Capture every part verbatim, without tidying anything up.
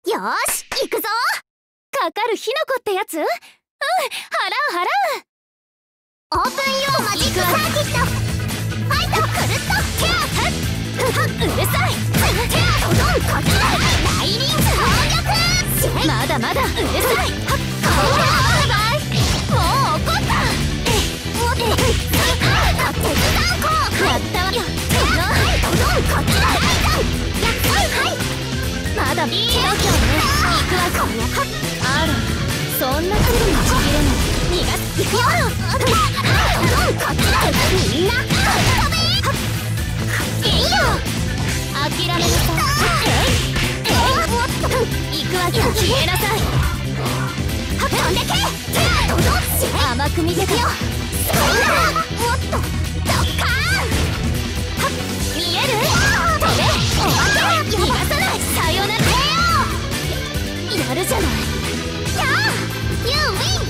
よーし行くぞ。かかる火の粉ってやつ。うん、払う払う。オープン用マジックサーキット。ファイトクルッとケア。うるさい。ケアドドンこっちだ。大輪総力。まだまだうるさい。はっバイバイ。もう怒った。えおってあっ手伝うこう。やったわよ。はいドドンこっちだ。やっはいはいまだいい度胸ね。行くわこりゃ。あらそんなすぐにちぎれない。逃がす。行くよ。ドドンこっちだ。みんな飛べ。いいよ諦めなさい。えいえいおっと行くわけ消えなさい。はっ飛んでけ。ドドン甘く見ててよ。そんなおっとドッカーン。はっ見える。飛べお化け。逃がさない。さよならやるじゃない。やあ You win。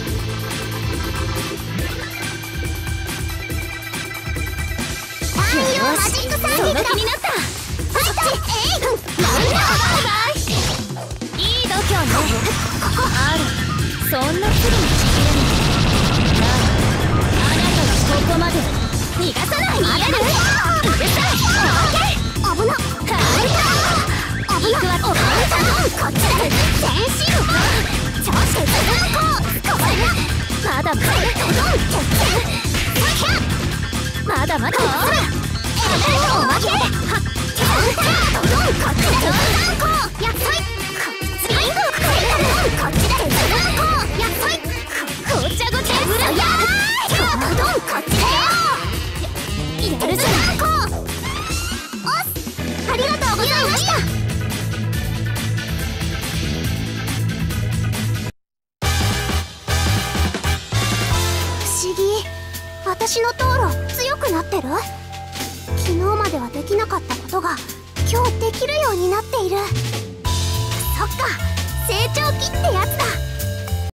太陽マジックサーキット。その気になった。ファイトえいなんだバイバイ。いい度胸ね。あらそんなすぐにちぎれない。なああなたはここまで。逃がさない。見える。うるさい。オーケー危なっ。危なっ。おかえたこっちだ。全身調子でずっとこうこれまだまだまだまだほらおまけはっドドンこっちだ。ドドンこうやっさい。こっちだ。こっちだ。ドドンこうやっさい。ごちゃごちゃうらやードドンこっちだよ。やるじゃないこう。おっありがとうございました。私の道路強くなってる？昨日まではできなかったことが今日できるようになっている。そっか成長期ってやつだ。